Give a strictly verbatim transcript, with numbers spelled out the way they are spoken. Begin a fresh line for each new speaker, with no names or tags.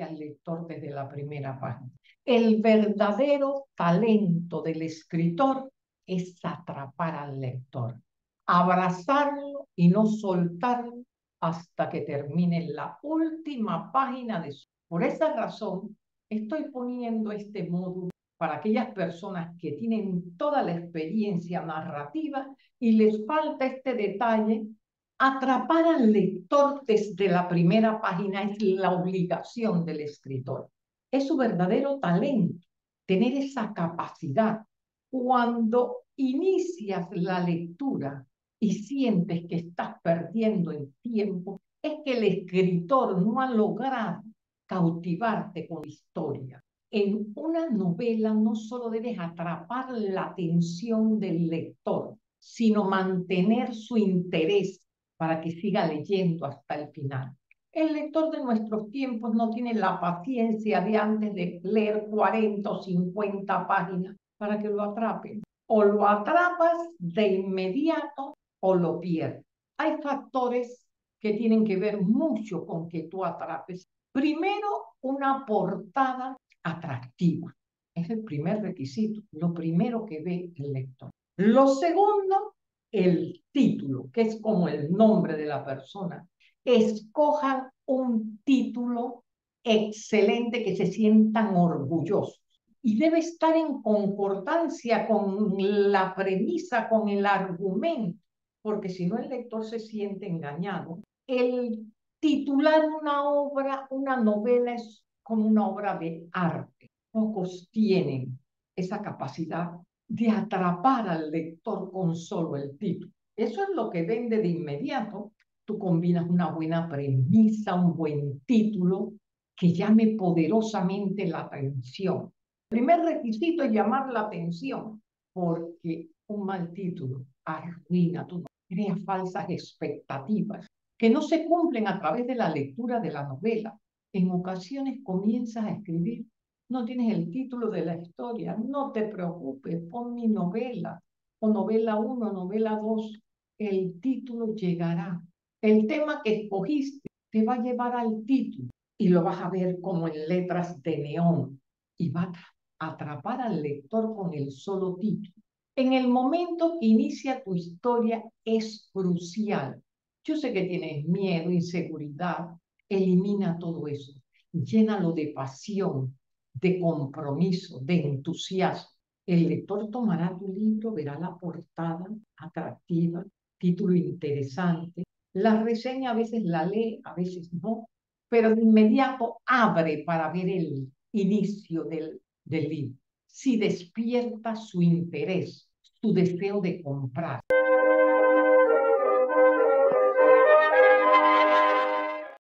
atraparle al lector desde la primera página. El verdadero talento del escritor es atrapar al lector, abrazarlo y no soltarlo hasta que termine la última página de su. Por esa razón, estoy poniendo este módulo para aquellas personas que tienen toda la experiencia narrativa y les falta este detalle. Atrapar al lector desde la primera página es la obligación del escritor. Es su verdadero talento, tener esa capacidad. Cuando inicias la lectura y sientes que estás perdiendo el tiempo, es que el escritor no ha logrado cautivarte con la historia. En una novela no solo debes atrapar la atención del lector, sino mantener su interés para que siga leyendo hasta el final. El lector de nuestros tiempos no tiene la paciencia de antes de leer cuarenta o cincuenta páginas para que lo atrapen. O lo atrapas de inmediato o lo pierdes. Hay factores que tienen que ver mucho con que tú atrapes. Primero, una portada atractiva. Es el primer requisito, lo primero que ve el lector. Lo segundo, el título, que es como el nombre de la persona. Escojan un título excelente que se sientan orgullosos y debe estar en concordancia con la premisa, con el argumento, porque si no el lector se siente engañado. El titular una obra, una novela es como una obra de arte. Pocos tienen esa capacidad de atrapar al lector con solo el título. Eso es lo que vende de inmediato. Tú combinas una buena premisa, un buen título que llame poderosamente la atención. El primer requisito es llamar la atención, porque un mal título arruina tu novela, crea falsas expectativas que no se cumplen a través de la lectura de la novela. En ocasiones comienzas a escribir, no tienes el título de la historia, no te preocupes, pon mi novela, o novela uno, novela dos, el título llegará. El tema que escogiste te va a llevar al título y lo vas a ver como en letras de neón y va a atrapar al lector con el solo título. En el momento que inicia tu historia es crucial. Yo sé que tienes miedo, inseguridad, elimina todo eso, llénalo de pasión, de compromiso, de entusiasmo. El lector tomará tu libro, verá la portada atractiva, título interesante. La reseña a veces la lee, a veces no, pero de inmediato abre para ver el inicio del, del libro. Si despierta su interés, su deseo de comprar.